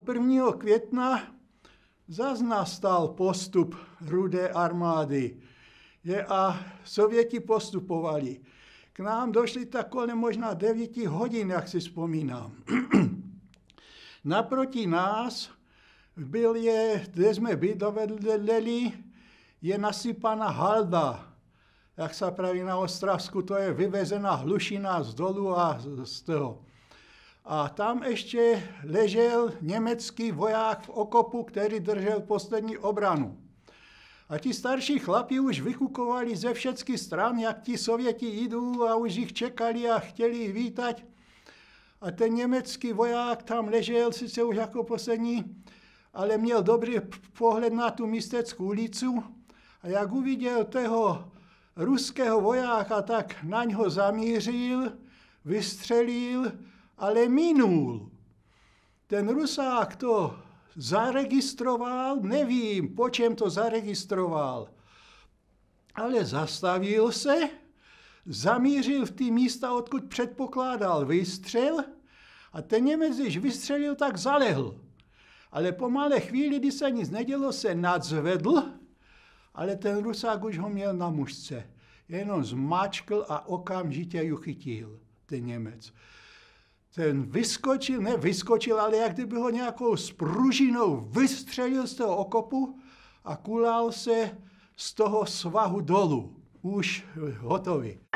1. května zas nastal postup Rudé armády a Sověti postupovali. K nám došli tak kolem možná 9 hodin, jak si vzpomínám. Naproti nás kde jsme bydleli, je nasypaná halda. Jak se praví na Ostravsku, to je vyvezená hlušina z dolu a z toho. A tam ještě ležel německý voják v okopu, který držel poslední obranu. A ti starší chlapi už vykukovali ze všech stran, jak ti Sověti jdou a už jich čekali a chtěli vítat. A ten německý voják tam ležel, sice už jako poslední, ale měl dobrý pohled na tu Místeckou ulicu. A jak uviděl toho ruského vojáka, tak na něho zamířil, vystřelil, ale minul. Ten Rusák to zaregistroval, nevím, po čem to zaregistroval, ale zastavil se, zamířil v ty místa, odkud předpokládal výstřel, a ten Němec, když vystřelil, tak zalehl. Ale po malé chvíli, kdy se nic nedělo, se nadzvedl, ale ten Rusák už ho měl na mušce. Jenom zmáčkl a okamžitě ju chytil, ten Němec. Ten vyskočil, ale jak kdyby ho nějakou spružinou vystřelil z toho okopu a kulal se z toho svahu dolů. Už hotový.